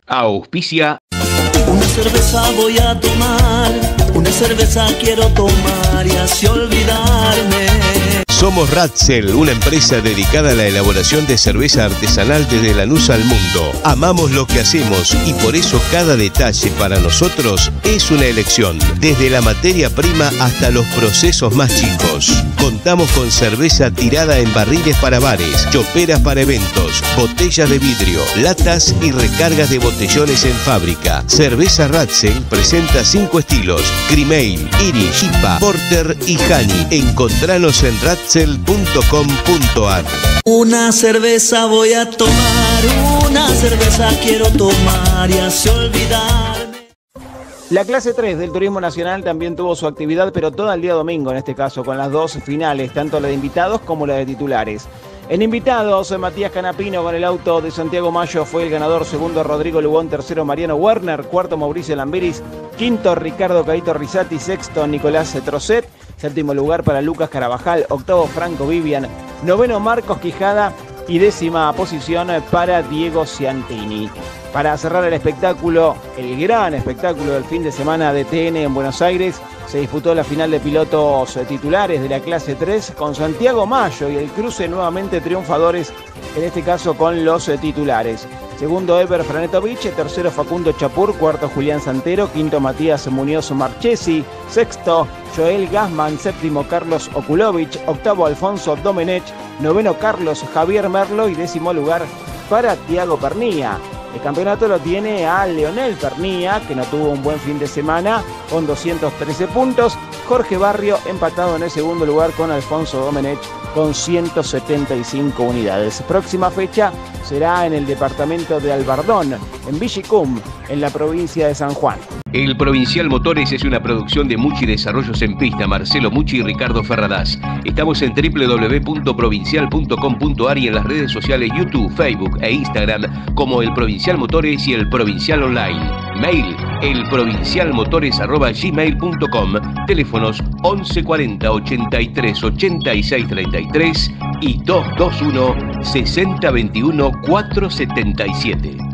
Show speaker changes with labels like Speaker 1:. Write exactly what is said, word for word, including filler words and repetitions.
Speaker 1: Auspicia.
Speaker 2: Una cerveza voy a tomar, una cerveza quiero tomar y así olvidarme.
Speaker 3: Somos Ratzel, una empresa dedicada a la elaboración de cerveza artesanal desde Lanús al mundo. Amamos lo que hacemos y por eso cada detalle para nosotros es una elección. Desde la materia prima hasta los procesos más chicos. Contamos con cerveza tirada en barriles para bares, choperas para eventos, botellas de vidrio, latas y recargas de botellones en fábrica. Cerveza Ratzel presenta cinco estilos: Cream Ale, Irish, I P A, Porter y Honey. Encontranos en ratzel punto com punto ar.
Speaker 2: Una cerveza voy a tomar, una cerveza quiero tomar y así olvidarme.
Speaker 4: La clase tres del Turismo Nacional también tuvo su actividad, pero todo el día domingo en este caso, con las dos finales, tanto la de invitados como la de titulares. En invitados, Matías Canapino con el auto de Santiago Mayo fue el ganador, segundo Rodrigo Lugón, tercero Mariano Werner, cuarto Mauricio Lamberis, quinto Ricardo Caito Risati, sexto Nicolás Trocet, séptimo lugar para Lucas Carabajal, octavo Franco Vivian, noveno Marcos Quijada y décima posición para Diego Ciantini. Para cerrar el espectáculo, el gran espectáculo del fin de semana de T N en Buenos Aires, se disputó la final de pilotos titulares de la clase tres con Santiago Mayo y el cruce nuevamente triunfadores, en este caso con los titulares. Segundo Ever Franetovich, tercero Facundo Chapur, cuarto Julián Santero, quinto Matías Muñoz Marchesi, sexto Joel Gassman, séptimo Carlos Okulovich, octavo Alfonso Domenech, noveno Carlos Javier Merlo y décimo lugar para Tiago Pernía. El campeonato lo tiene a Leonel Pernía, que no tuvo un buen fin de semana, con doscientos trece puntos. Jorge Barrio empatado en el segundo lugar con Alfonso Domenech, con ciento setenta y cinco unidades. Próxima fecha será en el departamento de Albardón, en Villicum, en la provincia de San Juan.
Speaker 1: El Provincial Motores es una producción de Muchi Desarrollos en Pista, Marcelo Muchi y Ricardo Ferradas. Estamos en doble u doble u doble u punto provincial punto com punto ar y en las redes sociales YouTube, Facebook e Instagram como El Provincial Motores y El Provincial Online. Mail elprovincialmotores arroba gmail punto com. Teléfonos once cuarenta ochenta y tres ochenta y seis treinta y tres y dos dos uno sesenta veintiuno cuatrocientos setenta y siete.